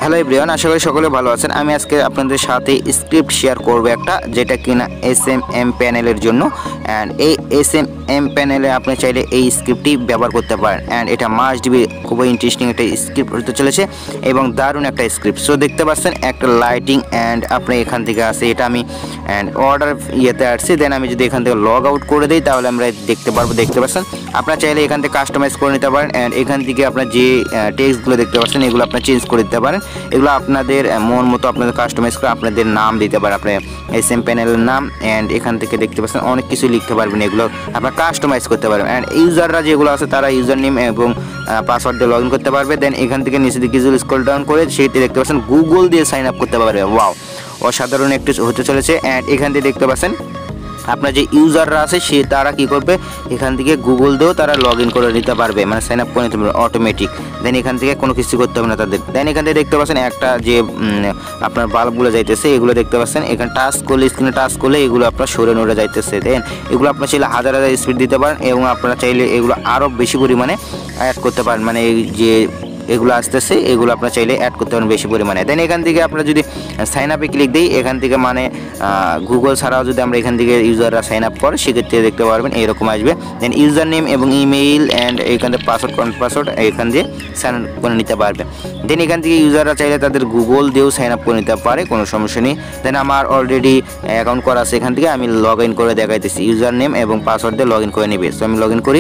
Hello everyone, আশা করি সকলে ভালো আছেন। আমি আজকে আপনাদের সাথে স্ক্রিপ্ট শেয়ার করব একটা, যেটা কিনা এসএমএম প্যানেলের জন্য। অ্যান্ড এই এসএমএম প্যানেলে আপনি চাইলে এই স্ক্রিপ্টটি ব্যবহার করতে পারেন। অ্যান্ড এটা মাস্ট বি খুবই ইন্টারেস্টিং একটা স্ক্রিপ্ট হতে চলেছে এবং দারুণ একটা স্ক্রিপ্ট। সো দেখতে পাচ্ছেন একটা লাইটিং, অ্যান্ড আপনি এখান থেকে আসে এটা আমি অ্যান্ড অর্ডার ইয়েতে আসছি। দেন আমি যদি এখান থেকে লগ আউট করে দিই তাহলে আমরা দেখতে পারবো। দেখতে পাচ্ছেন আপনারা চাইলে এখান থেকে কাস্টমাইজ করে নিতে পারেন। অ্যান্ড এখান থেকে আপনার যে টেক্সটগুলো দেখতে পাচ্ছেন এগুলো আপনার চেঞ্জ করে দিতে পারেন। এগুলো আপনাদের মন মতো আপনাদের কাস্টমাইজ করে আপনাদের নাম দিতে পারেন, আপনার এসএম প্যানেলের নাম। অ্যান্ড এখান থেকে দেখতে পাচ্ছেন অনেক কিছু লিখতে পারবেন, এগুলো আপনার কাস্টমাইজ করতে পারবেন। অ্যান্ড ইউজাররা যেগুলো আছে তারা ইউজার নেম এবং পাসওয়ার্ড দিয়ে লগ ইন করতে পারবে। দেন এখান থেকে নিচে দিকে কিছু স্ক্রল ডাউন করে সেইটি দেখতে পাচ্ছেন গুগল দিয়ে সাইন আপ করতে পারবে। ওয়াও, অসাধারণ একটু হতে চলেছে। অ্যান্ড এখান থেকে দেখতে পাচ্ছেন আপনার যে ইউজাররা আছে তারা কি করবে, এখান থেকে গুগল দিয়েও তারা লগ ইন করে নিতে পারবে, মানে সাইন আপ করে নিতে পারবে অটোমেটিক। দেন এখান থেকে কোনো কিছু করতে হবে না তাদের। দেন এখান থেকে দেখতে পাচ্ছেন একটা যে আপনার বাল্বগুলো যাইতেছে এগুলো দেখতে পাচ্ছেন। এখানে টাচ করলে, স্ক্রিনে টাচ করলে এগুলো আপনার সরে নড়ে যাইতেছে। দেন এগুলো আপনার চাইলে হাজার হাজার স্পিড দিতে পারেন এবং আপনারা চাইলে এগুলো আরও বেশি পরিমাণে অ্যাড করতে পারেন, মানে এই যে এগুলো আসতেছে এগুলো আপনার চাইলে অ্যাড করতে পারেন বেশি পরিমাণে। দেন এখান থেকে আপনারা যদি সাইন আপে ক্লিক দিই, এখান থেকে মানে গুগল ছাড়াও যদি আমরা এখান থেকে ইউজাররা সাইন আপ করে সেক্ষেত্রে দেখতে পারবেন এরকম আসবে। দেন ইউজার নেম এবং ইমেইল অ্যান্ড এখান থেকে পাসওয়ার্ড এখান দিয়ে সাইন আপ করে নিতে পারবে। দেন এখান থেকে ইউজাররা চাইলে তাদের গুগল দিয়েও সাইন আপ করে নিতে পারে, কোনো সমস্যা নেই। দেন আমার অলরেডি অ্যাকাউন্ট করা আছে, এখান থেকে আমি লগ ইন করে দেখাইতেছি। ইউজার নেম এবং পাসওয়ার্ড দিয়ে লগ ইন করে নেবে। সো আমি লগ ইন করি।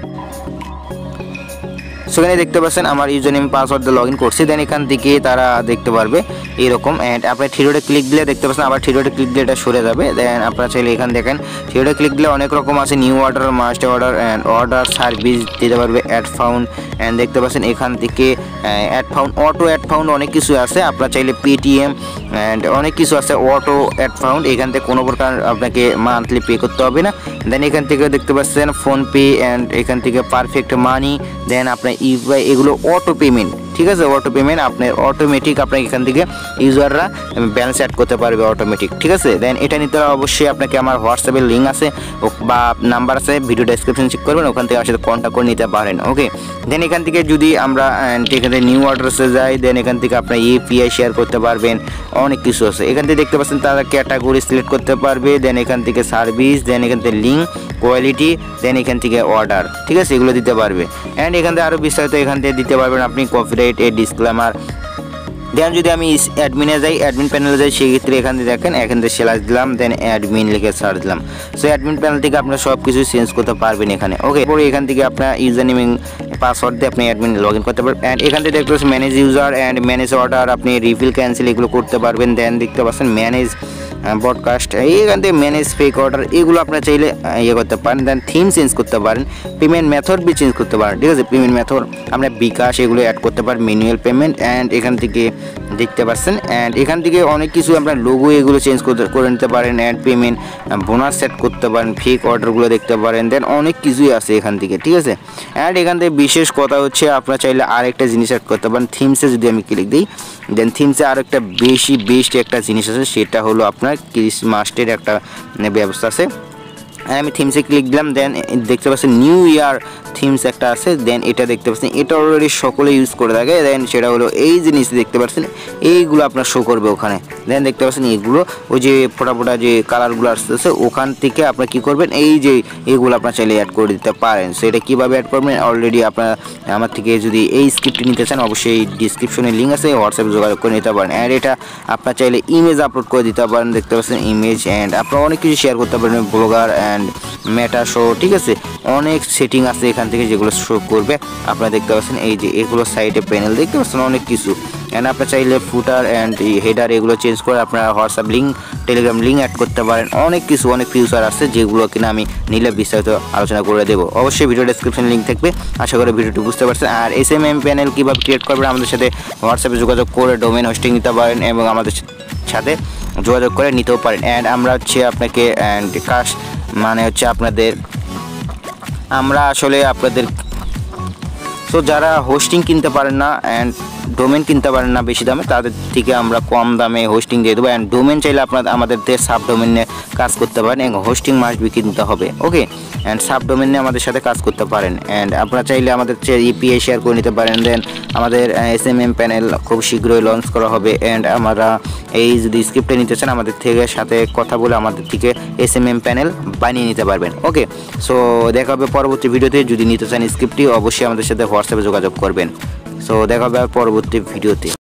সেখানে দেখতে পাচ্ছেন আমার ইউজার নেম পাসওয়ার্ড দিয়ে লগ ইন করছি। দেন এখান থেকে তারা দেখতে পারবে এরকম। অ্যান্ড আপনার থ্রিডোটে ক্লিক দিলে দেখতে পাচ্ছেন আবার থ্রিডোটে ক্লিক দিলে এটা সরে যাবে। দেন আপনারা চাইলে এখান দেখেন থ্রিডোটে ক্লিক দিলে অনেক রকম আছে, new order, must order and order service দিতে পারবে, অ্যাড ফাউন্ড। অ্যান্ড দেখতে পাচ্ছেন এখান থেকে add found, auto add found, অনেক কিছু আছে। আপনারা চাইলে পেটিএম অ্যান্ড অনেক কিছু আছে অটো অ্যাড ফাউন্ড। এখান থেকে কোনো প্রকার আপনাকে মান্থলি পে করতে হবে না। দেন এখান থেকে দেখতে পাচ্ছেন ফোনপে অ্যান্ড এখান থেকে পারফেক্ট মানি। দেন আপনার ইউপিআই, এগুলো অটো পেমেন্ট, ঠিক আছে, অটো পেমেন্ট আপনার অটোমেটিক আপনার এখান থেকে ইউজাররা ব্যালেন্স অ্যাড করতে পারবে অটোমেটিক, ঠিক আছে। দেন এটা নিতে অবশ্যই আপনাকে আমার হোয়াটসঅ্যাপের লিঙ্ক আছে বা নাম্বার আছে, ভিডিও ডেসক্রিপশন চেক করবেন, ওখান থেকে আমার সাথে কন্ট্যাক্ট করে নিতে পারেন। ওকে, দেন এখান থেকে যদি আমরা এখানে নিউ অর্ডার্সে যাই, দেন এখান থেকে আপনার এপিআই শেয়ার করতে পারবেন, অনেক কিছু আছে। এখান থেকে দেখতে পাচ্ছেন তারা ক্যাটাগরি সিলেক্ট করতে পারবে। দেন এখান থেকে সার্ভিস, দেন এখান থেকে লিঙ্ক, কোয়ালিটি, দেন এখান থেকে অর্ডার, ঠিক আছে, এগুলো দিতে পারবে। অ্যান্ড এখান থেকে আরও বিস্তারিত এখান থেকে দিতে পারবেন আপনি কপিরাইট, এ ডিসক্লেমার। দেন যদি আমি অ্যাডমিনে যাই, অ্যাডমিন প্যানেলে যাই, সেক্ষেত্রে এখান থেকে দেখেন এখান থেকে স্ল্যাশ দিলাম, দেন অ্যাডমিন লিখে সার্চ দিলাম। সো অ্যাডমিন প্যানেল থেকে আপনার সব কিছু চেঞ্জ করতে পারবেন এখানে। ওকে, পরে এখান থেকে আপনার ইউজার নেম পাসওয়ার্ড দিয়ে আপনি অ্যাডমিন লগ ইন করতে পারবেন। অ্যান্ড এখান থেকে দেখতে পাচ্ছেন manage user and manage order, আপনি রিফিল ক্যান্সেল এগুলো করতে পারবেন। দেন দেখতে পাচ্ছেন ম্যানেজ ব্রডকাস্ট, এইখান থেকে ম্যানেজ ফেক অর্ডার, এগুলো আপনার চাইলে ইয়ে করতে পারেন। দেন থিম চেঞ্জ করতে পারেন, পেমেন্ট মেথড বি চেঞ্জ করতে পারেন, ঠিক আছে, পেমেন্ট মেথড আপনার বিকাশ এগুলো অ্যাড করতে পারেন, ম্যানুয়াল পেমেন্ট। অ্যান্ড এখান থেকে দেখতে পাচ্ছেন অ্যান্ড এখান থেকে অনেক কিছু আপনার লোগো এগুলো চেঞ্জ করে নিতে পারেন। অ্যাড পেমেন্ট বোনাস সেট করতে পারেন, ফেক অর্ডারগুলো দেখতে পারেন। দেন অনেক কিছুই আছে এখান থেকে, ঠিক আছে। অ্যান্ড এখান থেকে বিশেষ কথা হচ্ছে আপনার চাইলে আরেকটা জিনিস অ্যাড করতে পারেন থিমসে। যদি আমি ক্লিক দিই, দেন থিমসে আরেকটা বেস্ট একটা জিনিস আছে, সেটা হলো আপনার ক্রিসমাসের একটা ব্যবস্থা আছে। আমি থিমসে ক্লিক দিলাম। দেন দেখতে পাচ্ছেন নিউ ইয়ার থিমস একটা আছে। দেন এটা দেখতে পাচ্ছেন এটা অলরেডি সকলে ইউজ করে থাকে। দেন সেটা হলো এই জিনিস দেখতে পাচ্ছেন এইগুলো আপনার শো করবে ওখানে। দেন দেখতে পাচ্ছেন এগুলো ওই যে ফোটা যে কালারগুলো আসতেছে ওখান থেকে আপনার কী করবেন, এই যে এগুলো আপনার চাইলে অ্যাড করে দিতে পারেন। সো এটা কীভাবে অ্যাড করবেন, অলরেডি আপনার আমার থেকে যদি এই স্ক্রিপ্টটি নিতে চান অবশ্যই ডিসক্রিপশনে লিঙ্ক আছে, হোয়াটসঅ্যাপে যোগাযোগ করে নিতে পারেন। অ্যান্ড এটা আপনার চাইলে ইমেজ আপলোড করে দিতে পারেন, দেখতে পাচ্ছেন ইমেজ। অ্যান্ড আপনারা অনেক কিছু শেয়ার করতে পারেন, ব্লগার অ্যান্ড মেটা শো, ঠিক আছে, অনেক সেটিং আছে এখান থেকে যেগুলো শো করবে। আপনারা দেখতে পাচ্ছেন এই যে এগুলো সাইডে প্যানেল দেখতে পাচ্ছেন অনেক কিছু। অ্যান্ড আপনার চাইলে ফুটার অ্যান্ড হেডার এগুলো চেঞ্জ করে আপনারা WhatsApp link, Telegram link add করতে পারেন। অনেক কিছু, অনেক ফিউচার আছে যেগুলো কিনা আমি নিলে বিস্তারিত আলোচনা করে দেবো। অবশ্যই ভিডিও ডেসক্রিপশন লিঙ্ক থাকবে, আশা করি ভিডিওটি বুঝতে পারছেন। আর এসএমএম প্যানেল কীভাবে ক্রিয়েট করবেন আমাদের সাথে হোয়াটসঅ্যাপে যোগাযোগ করে ডোমেন হোস্টিং নিতে পারেন এবং আমাদের সাথে যোগাযোগ করে নিতেও পারেন। অ্যান্ড আমরা হচ্ছে আপনাকে অ্যান্ড কাজ মানে হচ্ছে আমরা আসলে আপনাদের সো যারা হোস্টিং কিনতে পারেন না অ্যান্ড ডোমেন কিনতে পারেন না বেশি দামে, তাদের থেকে আমরা কম দামে হোস্টিং দিয়ে দেবো। অ্যান্ড ডোমেন চাইলে আপনারা আমাদের সাব ডোমেনে কাজ করতে পারেন এবং হোস্টিং মাস্ট বি কিনতে হবে। ওকে, অ্যান্ড সাবডোমেন নিয়ে আমাদের সাথে কাজ করতে পারেন। অ্যান্ড আপনারা চাইলে আমাদের এপিআই শেয়ার করে নিতে পারেন। দেন আমাদের এসএমএম প্যানেল খুব শীঘ্রই লঞ্চ করা হবে। অ্যান্ড আমরা এই যদি স্ক্রিপ্টে নিতে চান আমাদের থেকে সাথে কথা বলে আমাদের থেকে এসএমএম প্যানেল বানিয়ে নিতে পারবেন। ওকে, সো দেখা হবে পরবর্তী ভিডিওতে। যদি নিতে চান স্ক্রিপ্টটি অবশ্যই আমাদের সাথে হোয়াটসঅ্যাপে যোগাযোগ করবেন। সো দেখা হবে পরবর্তী ভিডিওতে।